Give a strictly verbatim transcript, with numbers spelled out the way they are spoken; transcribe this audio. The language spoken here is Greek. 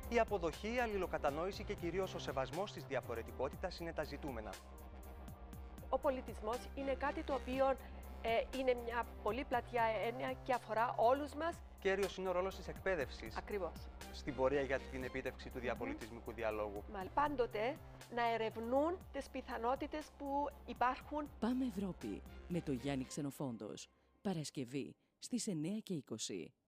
Η αποδοχή, η αλληλοκατανόηση και κυρίως ο σεβασμός της διαφορετικότητας είναι τα ζητούμενα. Ο πολιτισμός είναι κάτι το οποίο ε, είναι μια πολύ πλατιά έννοια και αφορά όλους μας. Κέριος είναι ο ρόλος της εκπαίδευσης. Ακριβώς. Στην πορεία για την επίτευξη του διαπολιτισμικού διαλόγου. Μα πάντοτε να ερευνούν τις πιθανότητες που υπάρχουν. Πάμε Ευρώπη με το Γιάννη Ξενοφόντος. Παρασκευή στις εννέα και είκοσι.